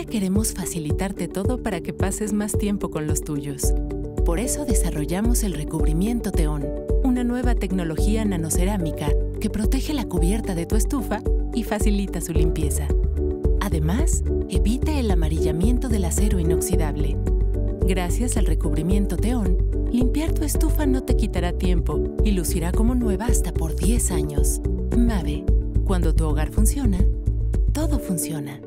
queremos facilitarte todo para que pases más tiempo con los tuyos. Por eso desarrollamos el recubrimiento Teón, una nueva tecnología nanocerámica que protege la cubierta de tu estufa y facilita su limpieza. Además, evita el amarillamiento del acero inoxidable. Gracias al recubrimiento Teón, limpiar tu estufa no te quitará tiempo y lucirá como nueva hasta por 10 años. Mave, cuando tu hogar funciona, todo funciona.